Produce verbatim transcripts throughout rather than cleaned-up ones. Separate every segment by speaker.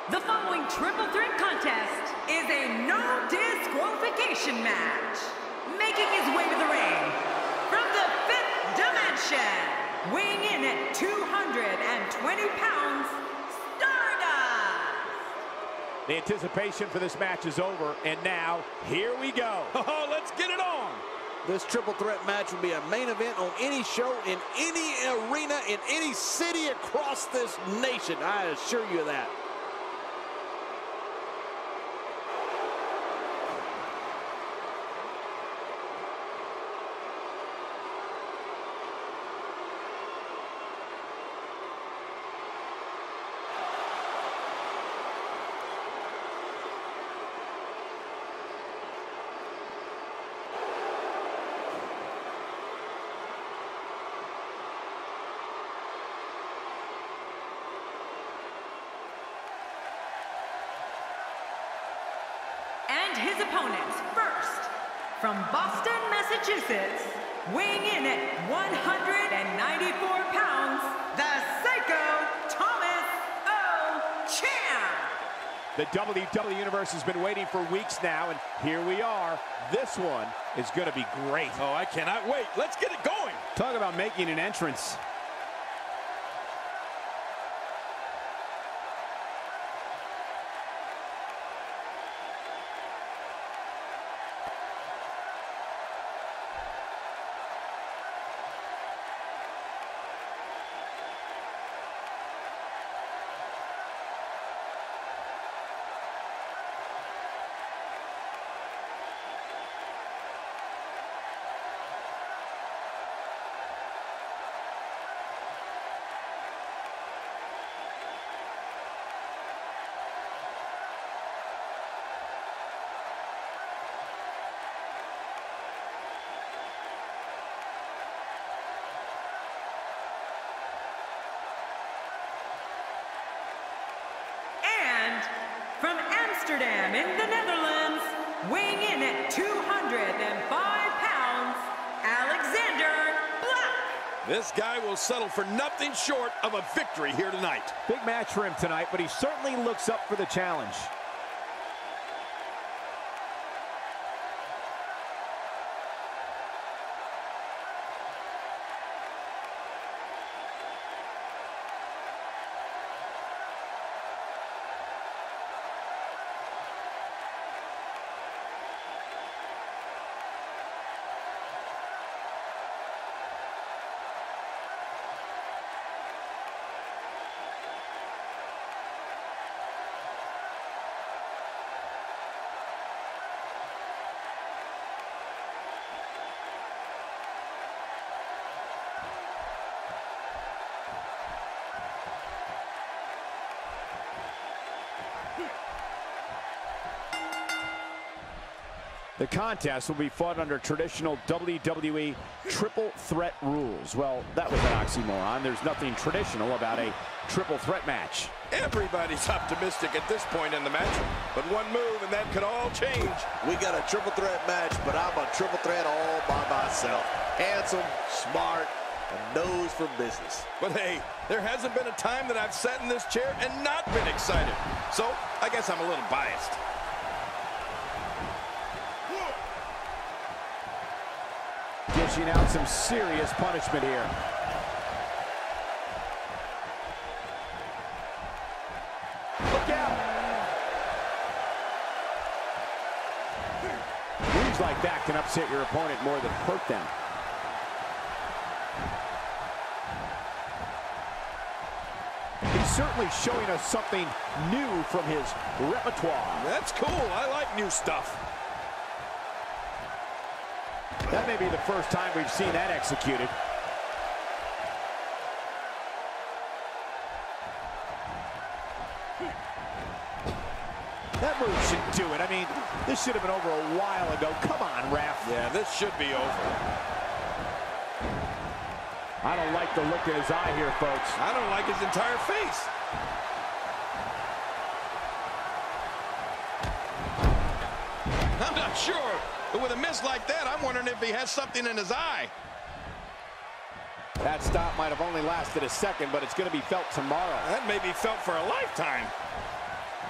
Speaker 1: The following triple threat contest is a no disqualification match. Making his way to the ring from the fifth dimension, weighing in at two hundred twenty pounds, Stardust.
Speaker 2: The anticipation for this match is over, and now, here we go.
Speaker 3: Oh, let's get it on.
Speaker 4: This triple threat match will be a main event on any show, in any arena, in any city across this nation. I assure you of that.
Speaker 1: And his opponents, first, from Boston, Massachusetts, weighing in at one hundred ninety-four pounds, the Psycho Thomas O. Champ.
Speaker 2: The W W E Universe has been waiting for weeks now, and here we are. This one is going to be great.
Speaker 3: Oh, I cannot wait. Let's get it going.
Speaker 2: Talk about making an entrance.
Speaker 1: From Amsterdam in the Netherlands, weighing in at two hundred five pounds, Alexander Black.
Speaker 3: This guy will settle for nothing short of a victory here tonight.
Speaker 2: Big match for him tonight, but he certainly looks up for the challenge. The contest will be fought under traditional W W E triple threat rules. Well, that was an oxymoron. There's nothing traditional about a triple threat match.
Speaker 3: Everybody's optimistic at this point in the match, but one move and that could all change.
Speaker 4: We got a triple threat match, but I'm a triple threat all by myself. Handsome, smart, a nose for business.
Speaker 3: But hey, there hasn't been a time that I've sat in this chair and not been excited. So I guess I'm a little biased.
Speaker 2: Dishing out some serious punishment here. Look out! Moves like that can upset your opponent more than hurt them. He's certainly showing us something new from his repertoire.
Speaker 3: That's cool. I like new stuff.
Speaker 2: That may be the first time we've seen that executed. That move should do it. I mean, this should have been over a while ago. Come on, ref.
Speaker 3: Yeah, this should be over.
Speaker 2: I don't like the look in his eye here, folks.
Speaker 3: I don't like his entire face. I'm not sure. But with a miss like that, I'm wondering if he has something in his eye.
Speaker 2: That stop might have only lasted a second, but it's going to be felt tomorrow.
Speaker 3: That may be felt for a lifetime.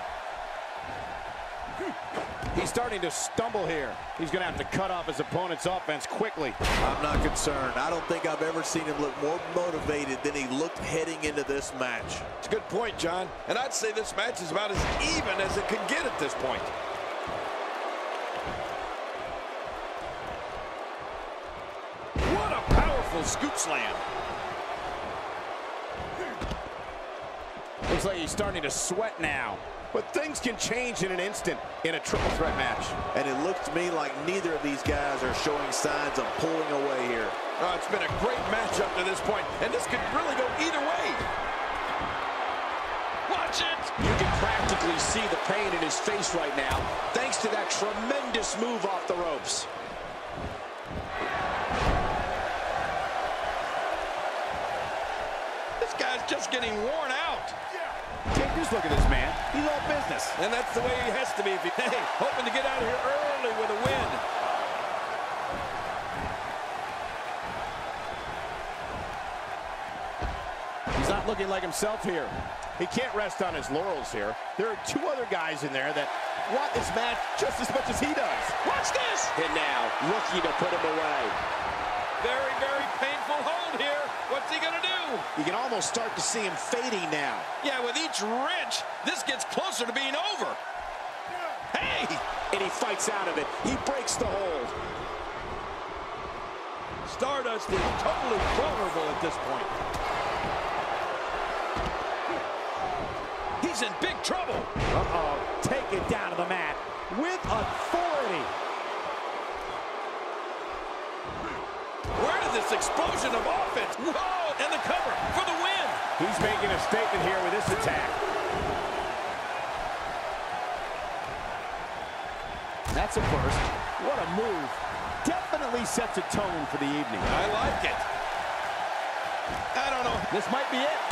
Speaker 2: He's starting to stumble here. He's going to have to cut off his opponent's offense quickly.
Speaker 4: I'm not concerned. I don't think I've ever seen him look more motivated than he looked heading into this match.
Speaker 3: It's a good point, John. And I'd say this match is about as even as it could get at this point. What a powerful scoop slam.
Speaker 2: Looks like he's starting to sweat now. But things can change in an instant in a triple threat match.
Speaker 4: And it looks to me like neither of these guys are showing signs of pulling away here.
Speaker 3: Oh, it's been a great match up to this point, and this could really go either way. Watch it!
Speaker 5: You can practically see the pain in his face right now, thanks to that tremendous move off the ropes.
Speaker 3: This guy's just getting worn out.
Speaker 2: Take this look at this man. He's all business.
Speaker 3: And that's the way he has to be. If he, hey, hoping to get out of here early with a win.
Speaker 2: He's not looking like himself here. He can't rest on his laurels here. There are two other guys in there that want this match just as much as he does.
Speaker 5: Watch this! And now, looking to put him away.
Speaker 3: Very, very painful hold here. What's he gonna do?
Speaker 5: You can almost start to see him fading now.
Speaker 3: Yeah, with each wrench, this gets closer to being over. Hey!
Speaker 5: And he fights out of it. He breaks the hold.
Speaker 3: Stardust is totally vulnerable at this point. He's in big trouble.
Speaker 2: Uh-oh. Take it down to the mat with authority.
Speaker 3: Where did this explosion of offense? Whoa! And the cover for the win.
Speaker 2: He's making a statement here with this attack. That's a first. What a move. Definitely sets a tone for the evening.
Speaker 3: I like it. I don't know.
Speaker 2: This might be it.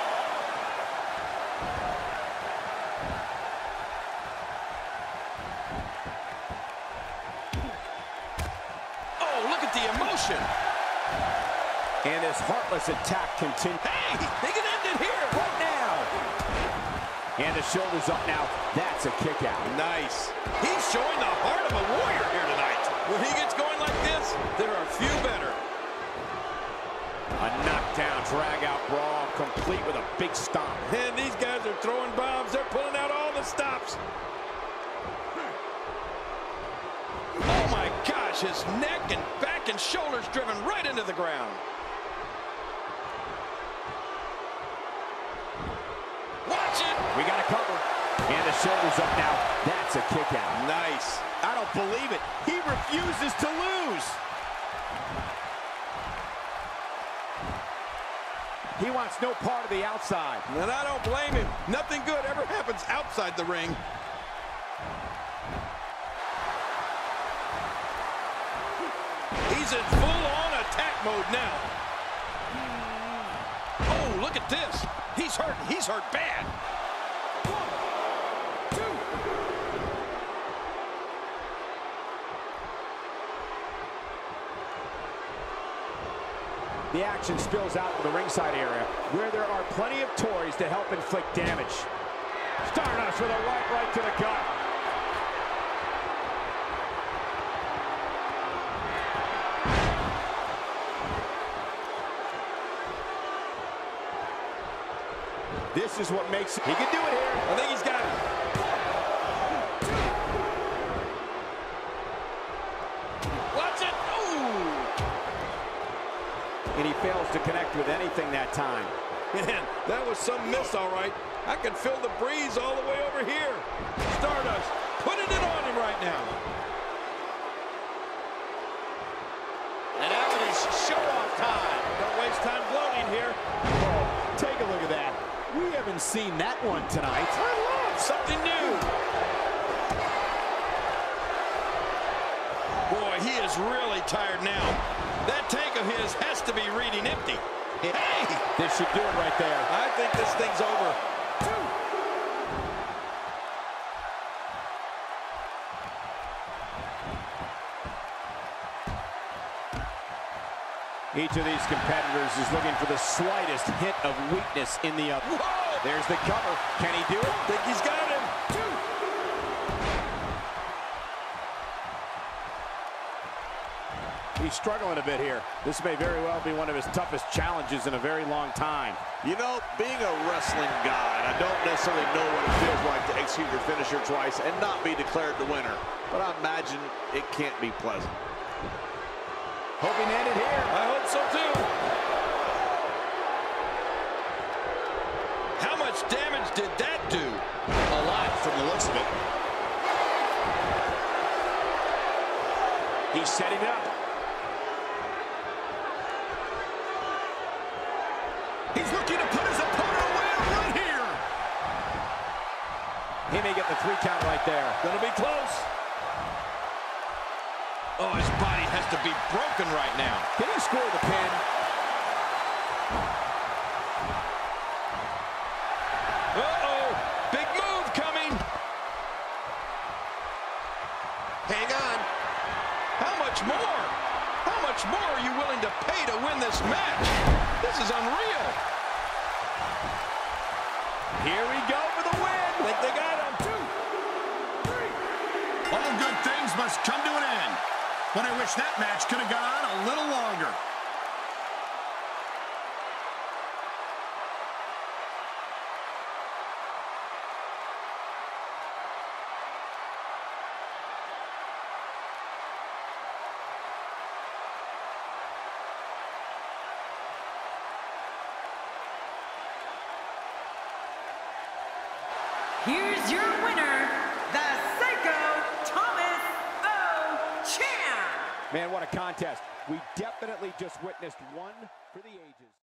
Speaker 3: Look at the emotion.
Speaker 2: And his heartless attack continues.
Speaker 3: Hey, they can end it here.
Speaker 2: Right now. And the shoulders up now. That's a kick out.
Speaker 3: Nice. He's showing the heart of a warrior here tonight. When he gets going like this, there are few better.
Speaker 2: A knockdown, drag-out brawl, complete with a big stomp.
Speaker 3: And these guys are throwing bombs. They're pulling out all the stops. Oh, my gosh. His neck and back and shoulders driven right into the ground. Watch it.
Speaker 2: We got a cover. And the shoulders up now. That's a kick out.
Speaker 3: Nice.
Speaker 2: I don't believe it. He refuses to lose. He wants no part of the outside.
Speaker 3: And I don't blame him. Nothing good ever happens outside the ring. He's in full-on attack mode now. Oh, look at this. He's hurting. He's hurt bad. One, two.
Speaker 2: The action spills out to the ringside area, where there are plenty of toys to help inflict damage. Stardust with a right right to the gut. This is what makes it. He can do it here.
Speaker 3: I think he's got it. Watch it. Ooh.
Speaker 2: And he fails to connect with anything that time.
Speaker 3: Man, that was some miss, all right. I can feel the breeze all the way over here. Stardust putting it on him right now.
Speaker 5: And now it is show-off time.
Speaker 3: Don't waste time gloating here.
Speaker 2: Oh, take a look at that. We haven't seen that one tonight.
Speaker 3: I love something new. Boy, he is really tired now. That tank of his has to be reading empty. Hey!
Speaker 2: This should do it right there.
Speaker 3: I think this thing's over.
Speaker 2: Each of these competitors is looking for the slightest hint of weakness in the other.
Speaker 3: Whoa!
Speaker 2: There's the cover. Can he do it?
Speaker 3: I think he's got him. Two.
Speaker 2: He's struggling a bit here. This may very well be one of his toughest challenges in a very long time.
Speaker 4: You know, being a wrestling guy, I don't necessarily know what it feels like to execute your finisher twice and not be declared the winner. But I imagine it can't be pleasant.
Speaker 2: Hoping to end it here.
Speaker 3: I hope so too. How much damage did that do?
Speaker 5: A lot from the looks of it.
Speaker 2: He's setting up.
Speaker 5: He's looking to put his opponent away right here.
Speaker 2: He may get the three count right there.
Speaker 3: Gonna be close. Oh, his body has to be broken right now.
Speaker 2: Can he score the pin?
Speaker 3: Uh-oh. Big move coming.
Speaker 4: Hang on.
Speaker 3: How much more? How much more are you willing to pay to win this match? This is unreal.
Speaker 2: Here we go for the win.
Speaker 3: Think they got him. Two, three.
Speaker 5: All good things must come to an end. But I wish that match could have gone on a little longer.
Speaker 1: Here's your winner, the Psycho Thomas O. Champ.
Speaker 2: Man, what a contest. We definitely just witnessed one for the ages.